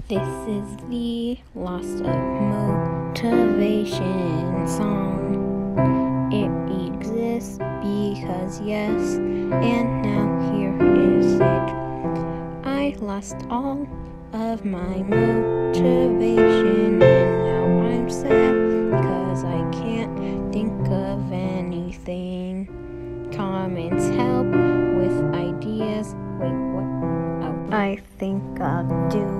This is the Lost of Motivation song. It exists because yes, and now here is it. I lost all of my motivation, and now I'm sad because I can't think of anything. Comments help with ideas. Wait, what? Oh, I think I'll do